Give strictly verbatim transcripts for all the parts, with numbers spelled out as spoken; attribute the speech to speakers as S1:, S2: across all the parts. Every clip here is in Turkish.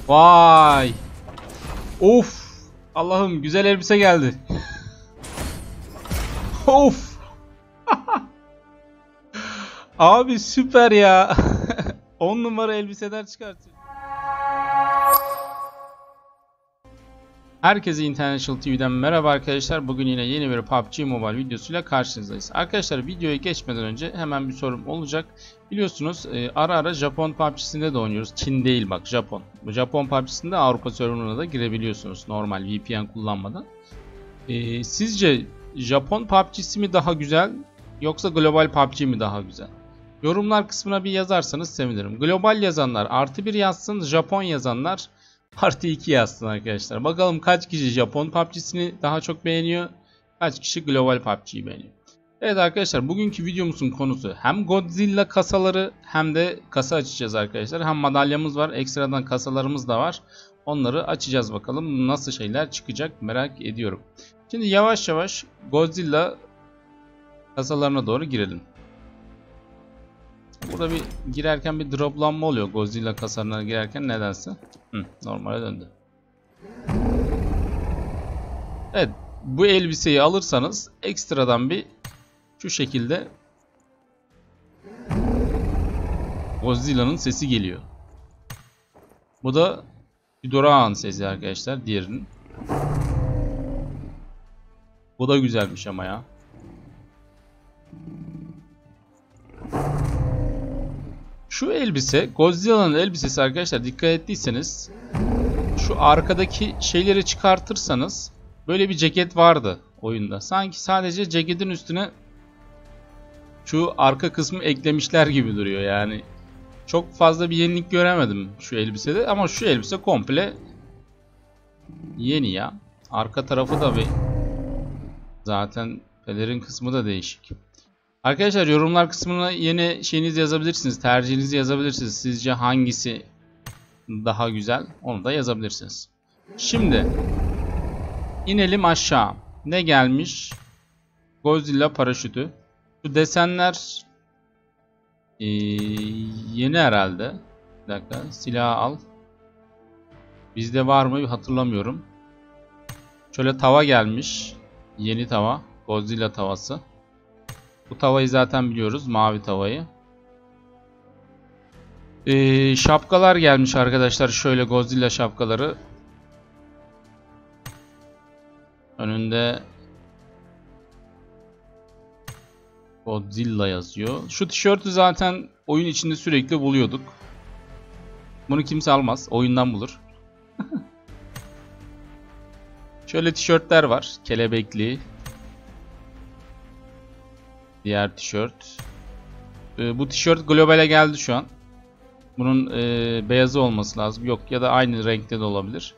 S1: Vay. Of. Allah'ım, güzel elbise geldi. Of. Abi süper ya. on numara elbiseler çıkartıyor. Herkese International T V'den merhaba arkadaşlar. Bugün yine yeni bir P U B G Mobile videosuyla karşınızdayız. Arkadaşlar, videoya geçmeden önce hemen bir sorum olacak. Biliyorsunuz e, ara ara Japon P U B G'sinde de oynuyoruz. Çin değil bak, Japon. Japon P U B G'sinde Avrupa serverına da girebiliyorsunuz normal V P N kullanmadan. E, sizce Japon P U B G'si mi daha güzel yoksa global P U B G mi daha güzel? Yorumlar kısmına bir yazarsanız sevinirim. Global yazanlar artı bir yazsın, Japon yazanlar artı iki yazsın arkadaşlar. Bakalım kaç kişi Japon P U B G'sini daha çok beğeniyor, kaç kişi global P U B G'yi beğeniyor. Evet arkadaşlar, bugünkü videomuzun konusu hem Godzilla kasaları hem de kasa açacağız arkadaşlar. Hem madalyamız var, ekstradan kasalarımız da var. Onları açacağız, bakalım nasıl şeyler çıkacak merak ediyorum. Şimdi yavaş yavaş Godzilla kasalarına doğru girelim. Burada bir girerken bir droplanma oluyor Godzilla kasalarına girerken nedense. Hı, normale döndü. Evet, bu elbiseyi alırsanız ekstradan bir şu şekilde Godzilla'nın sesi geliyor. Bu da Ghidorah'ın sesi arkadaşlar, diğerinin. Bu da güzelmiş ama ya. Şu elbise, Godzilla'nın elbisesi arkadaşlar, dikkat ettiyseniz şu arkadaki şeyleri çıkartırsanız böyle bir ceket vardı oyunda. Sanki sadece ceketin üstüne şu arka kısmı eklemişler gibi duruyor yani. Çok fazla bir yenilik göremedim şu elbisede ama şu elbise komple yeni ya. Arka tarafı da bir zaten pelerin kısmı da değişik. Arkadaşlar, yorumlar kısmına yeni şeyinizi yazabilirsiniz. Tercihinizi yazabilirsiniz. Sizce hangisi daha güzel? Onu da yazabilirsiniz. Şimdi inelim aşağı. Ne gelmiş? Godzilla paraşütü. Şu desenler ee, yeni herhalde. Bir dakika. Silahı al. Bizde var mı hatırlamıyorum. Şöyle tava gelmiş. Yeni tava. Godzilla tavası. Bu tavayı zaten biliyoruz. Mavi tavayı. Ee, şapkalar gelmiş arkadaşlar. Şöyle Godzilla şapkaları. Önünde Godzilla yazıyor. Şu tişörtü zaten oyun içinde sürekli buluyorduk. Bunu kimse almaz. Oyundan bulur. Şöyle tişörtler var. Kelebekli. Diğer tişört. Ee, bu tişört globale geldi şu an. Bunun e, beyazı olması lazım. Yok, ya da aynı renkte de olabilir.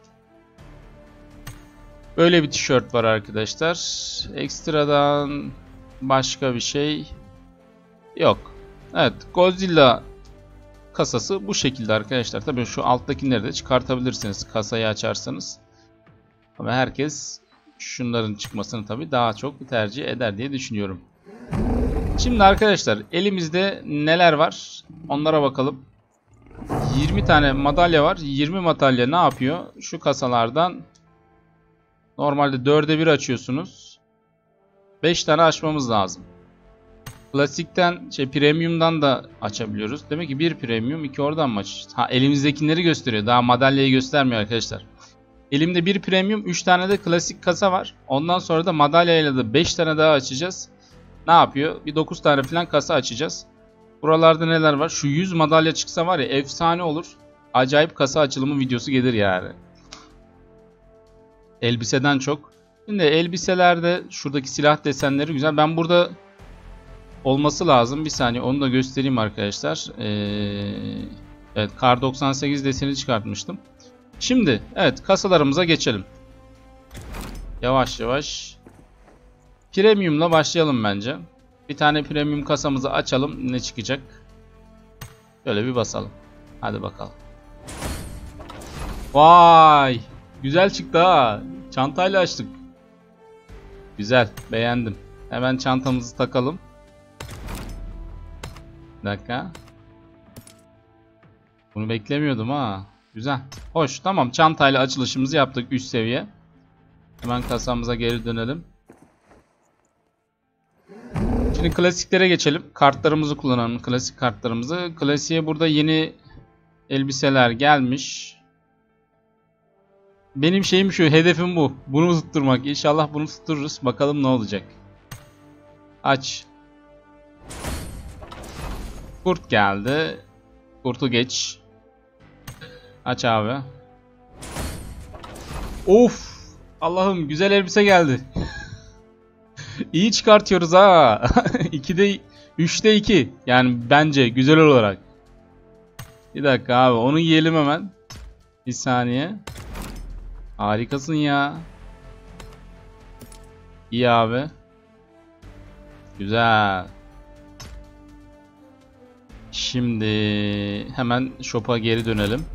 S1: Böyle bir tişört var arkadaşlar. Ekstradan başka bir şey yok. Evet, Godzilla kasası bu şekilde arkadaşlar. Tabii şu alttakileri de çıkartabilirsiniz kasayı açarsanız. Ama herkes şunların çıkmasını tabii daha çok tercih eder diye düşünüyorum. Şimdi arkadaşlar, elimizde neler var onlara bakalım. yirmi tane madalya var. yirmi madalya ne yapıyor? Şu kasalardan normalde dörde bir açıyorsunuz. beş tane açmamız lazım. Klasikten, şey premium'dan da açabiliyoruz. Demek ki bir premium, iki oradan mı açacağız? Ha, elimizdekileri gösteriyor. Daha madalyayı göstermiyor arkadaşlar. Elimde bir premium, üç tane de klasik kasa var. Ondan sonra da madalyayla da beş tane daha açacağız. Ne yapıyor? Bir dokuz tane falan kasa açacağız. Buralarda neler var? Şu yüz madalya çıksa var ya, efsane olur. Acayip kasa açılımı videosu gelir yani. Elbiseden çok. Şimdi elbiselerde şuradaki silah desenleri güzel. Ben burada olması lazım. Bir saniye onu da göstereyim arkadaşlar. Ee, evet, Kar doksan sekiz deseni çıkartmıştım. Şimdi evet, kasalarımıza geçelim. Yavaş yavaş. Premium'la başlayalım bence. Bir tane premium kasamızı açalım. Ne çıkacak? Şöyle bir basalım. Hadi bakalım. Vay! Güzel çıktı ha. Çantayla açtık. Güzel. Beğendim. Hemen çantamızı takalım. Bir dakika. Bunu beklemiyordum ha. Güzel. Hoş. Tamam. Çantayla açılışımızı yaptık. Üst seviye. Hemen kasamıza geri dönelim. Şimdi klasiklere geçelim. Kartlarımızı kullanalım. Klasik kartlarımızı. Klasiğe burada yeni elbiseler gelmiş. Benim şeyim şu. Hedefim bu. Bunu tutturmak. İnşallah bunu tuttururuz. Bakalım ne olacak. Aç. Kurt geldi. Kurtu geç. Aç abi. Of. Allah'ım güzel elbise geldi. İyi çıkartıyoruz ha. ikide üçte iki. Yani bence güzel olarak. Bir dakika abi onu giyelim hemen. Bir saniye. Harikasın ya. İyi abi. Güzel. Şimdi hemen shop'a geri dönelim.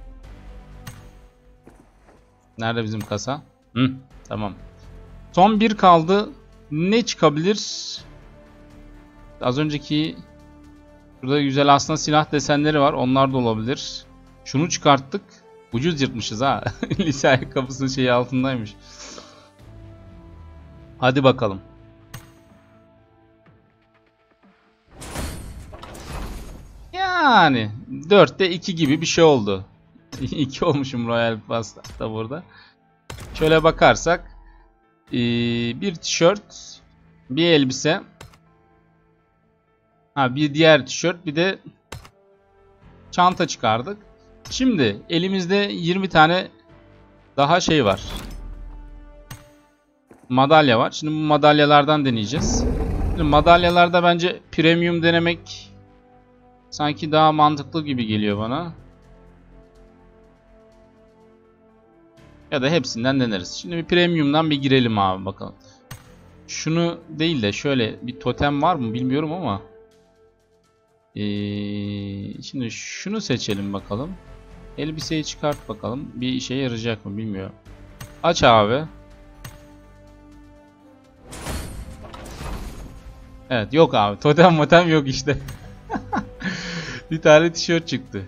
S1: Nerede bizim kasa? Hı, tamam. Son bir kaldı. Ne çıkabilir? Az önceki burada güzel aslında silah desenleri var. Onlar da olabilir. Şunu çıkarttık. Ucuz yırtmışız ha. Lise ayakkabısının şeyi altındaymış. Hadi bakalım. Yani dörtte iki gibi bir şey oldu. iki olmuşum Royal Pass'ta burada. Şöyle bakarsak bir tişört, bir elbise, ha bir diğer tişört, bir de çanta çıkardık. Şimdi elimizde yirmi tane daha şey var. Madalya var. Şimdi bu madalyalardan deneyeceğiz. Şimdi madalyalarda bence premium denemek sanki daha mantıklı gibi geliyor bana. Ya da hepsinden deneriz. Şimdi bir premium'dan bir girelim abi bakalım. Şunu değil de şöyle bir totem var mı bilmiyorum ama. Ee, şimdi şunu seçelim bakalım. Elbiseyi çıkart bakalım. Bir işe yarayacak mı bilmiyorum. Aç abi. Evet yok abi. Totem motem yok işte. Bir tane tişört çıktı.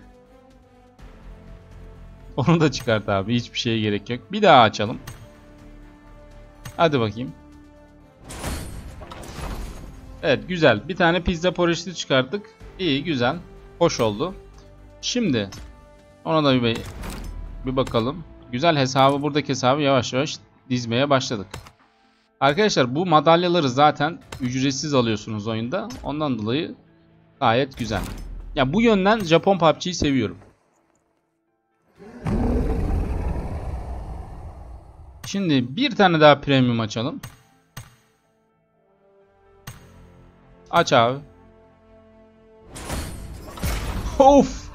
S1: Onu da çıkart abi. Hiçbir şeye gerek yok. Bir daha açalım. Hadi bakayım. Evet güzel. Bir tane pizza poşeti çıkarttık. İyi güzel. Hoş oldu. Şimdi ona da bir, bir bakalım. Güzel hesabı buradaki hesabı yavaş yavaş dizmeye başladık. Arkadaşlar bu madalyaları zaten ücretsiz alıyorsunuz oyunda. Ondan dolayı gayet güzel. Ya bu yönden Japon P U B G'yi seviyorum. Şimdi bir tane daha premium açalım. Aç abi. Of.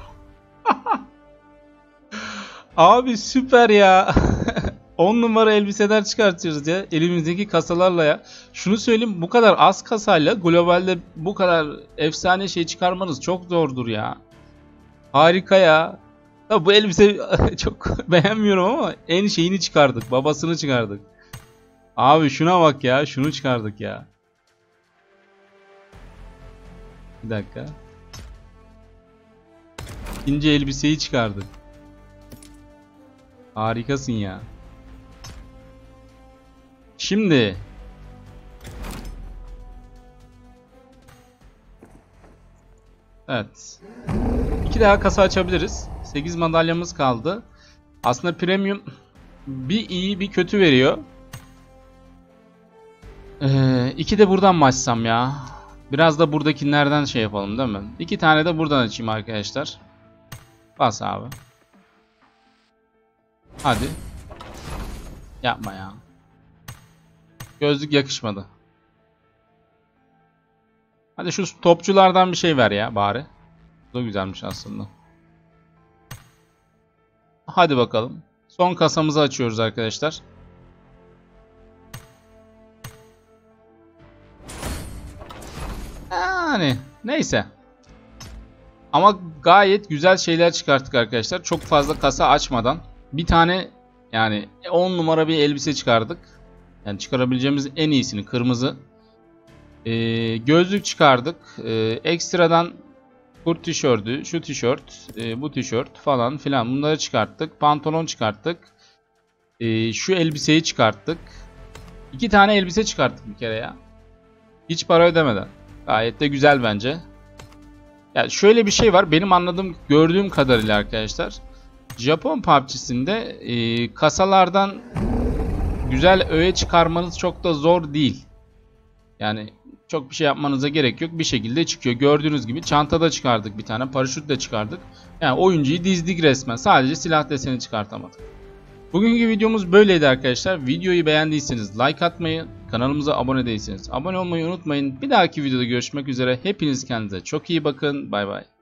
S1: Abi süper ya. on numara elbiseler çıkartıyoruz ya. Elimizdeki kasalarla ya. Şunu söyleyeyim, bu kadar az kasayla globalde bu kadar efsane şey çıkarmanız çok zordur ya. Harika ya. Ya bu elbise çok beğenmiyorum ama en şeyini çıkardık. Babasını çıkardık. Abi şuna bak ya. Şunu çıkardık ya. Bir dakika. İkinci elbiseyi çıkardık. Harikasın ya. Şimdi evet. İki daha kasa açabiliriz. sekiz madalyamız kaldı. Aslında premium bir iyi bir kötü veriyor. Ee, iki de buradan mı açsam ya? Biraz da buradakilerden şey yapalım değil mi? İki tane de buradan açayım arkadaşlar. Bas abi. Hadi. Yapma ya. Gözlük yakışmadı. Hadi şu topçulardan bir şey ver ya bari. Bu da güzelmiş aslında. Hadi bakalım. Son kasamızı açıyoruz arkadaşlar. Yani neyse. Ama gayet güzel şeyler çıkarttık arkadaşlar. Çok fazla kasa açmadan. Bir tane yani on numara bir elbise çıkardık. Yani çıkarabileceğimiz en iyisini, kırmızı. Ee, gözlük çıkardık. Ee, ekstradan kurt tişörtü, şu tişört, e, bu tişört falan filan bunları çıkarttık. Pantolon çıkarttık. E, şu elbiseyi çıkarttık. İki tane elbise çıkarttık bir kere ya. Hiç para ödemeden. Gayet de güzel bence. Yani şöyle bir şey var. Benim anladığım, gördüğüm kadarıyla arkadaşlar. Japon P U B G'sinde e, kasalardan güzel öğe çıkarmanız çok da zor değil. Yani çok bir şey yapmanıza gerek yok. Bir şekilde çıkıyor. Gördüğünüz gibi çantada çıkardık bir tane. Paraşütle çıkardık. Yani oyuncuyu dizdik resmen. Sadece silah deseni çıkartamadık. Bugünkü videomuz böyleydi arkadaşlar. Videoyu beğendiyseniz like atmayı, kanalımıza abone değilseniz abone olmayı unutmayın. Bir dahaki videoda görüşmek üzere. Hepiniz kendinize çok iyi bakın. Bay bay.